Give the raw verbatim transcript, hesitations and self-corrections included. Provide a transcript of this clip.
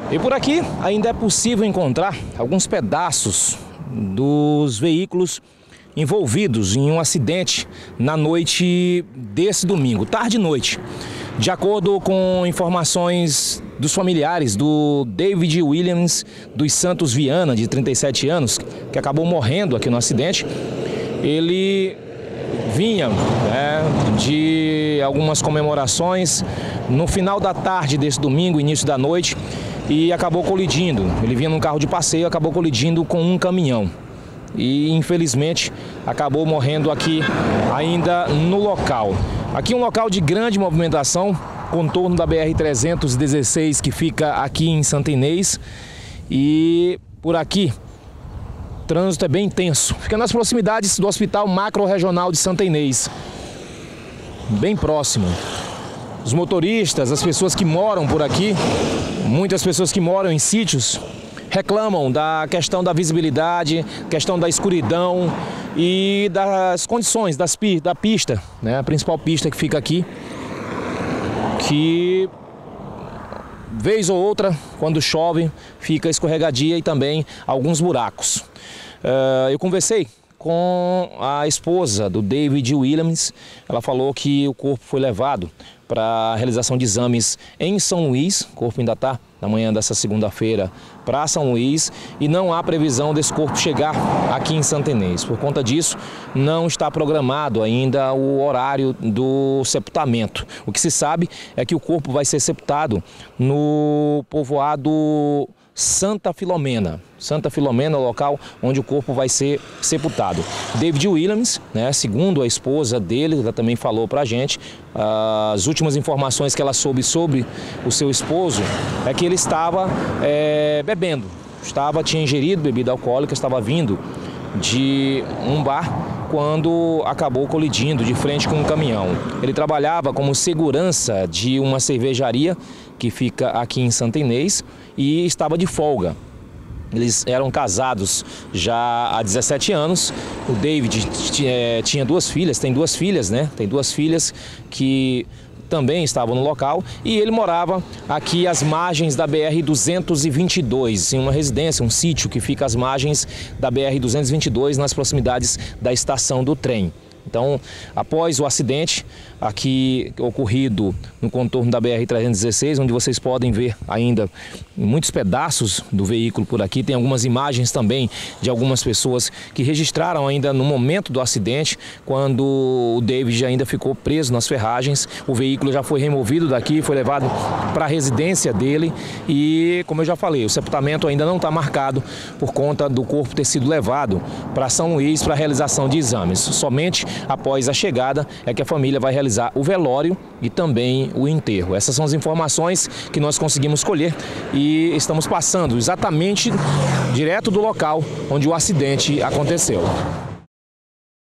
E por aqui ainda é possível encontrar alguns pedaços dos veículos envolvidos em um acidente na noite desse domingo, tarde e noite. De acordo com informações dos familiares do David Williams dos Santos Viana, de trinta e sete anos, que acabou morrendo aqui no acidente, ele vinha né, de algumas comemorações no final da tarde desse domingo, início da noite, e acabou colidindo. Ele vinha num carro de passeio, acabou colidindo com um caminhão. E infelizmente acabou morrendo aqui ainda no local. Aqui um local de grande movimentação, contorno da B R trezentos e dezesseis, que fica aqui em Santa Inês. E por aqui o trânsito é bem intenso. Fica nas proximidades do Hospital Macro-Regional de Santa Inês, bem próximo. Os motoristas, as pessoas que moram por aqui, muitas pessoas que moram em sítios, reclamam da questão da visibilidade, questão da escuridão e das condições das, da pista, né? A principal pista que fica aqui, que vez ou outra, quando chove, fica escorregadia e também alguns buracos. Uh, eu conversei com a esposa do David Williams. Ela falou que o corpo foi levado para a realização de exames em São Luís. O corpo ainda está na manhã dessa segunda-feira para São Luís e não há previsão desse corpo chegar aqui em Santa Inês. Por conta disso, não está programado ainda o horário do sepultamento. O que se sabe é que o corpo vai ser sepultado no povoado Santa Filomena. Santa Filomena é o local onde o corpo vai ser sepultado. David Williams, né, segundo a esposa dele, ela também falou pra gente, as últimas informações que ela soube sobre o seu esposo é que ele estava é, bebendo, estava, tinha ingerido bebida alcoólica, estava vindo de um bar quando acabou colidindo de frente com um caminhão. Ele trabalhava como segurança de uma cervejaria que fica aqui em Santa Inês e estava de folga. Eles eram casados já há dezessete anos. O David tinha duas filhas, tem duas filhas, né? Tem duas filhas que também estavam no local e ele morava aqui às margens da B R duzentos e vinte e dois, em uma residência, um sítio que fica às margens da B R duzentos e vinte e dois, nas proximidades da estação do trem. Então, após o acidente aqui ocorrido no contorno da B R trezentos e dezesseis, onde vocês podem ver ainda muitos pedaços do veículo por aqui, tem algumas imagens também de algumas pessoas que registraram ainda no momento do acidente, quando o David ainda ficou preso nas ferragens. O veículo já foi removido daqui, foi levado para a residência dele e, como eu já falei, o sepultamento ainda não está marcado por conta do corpo ter sido levado para São Luís para a realização de exames. Somente após a chegada é que a família vai realizar o velório e também o enterro. Essas são as informações que nós conseguimos colher e estamos passando exatamente direto do local onde o acidente aconteceu.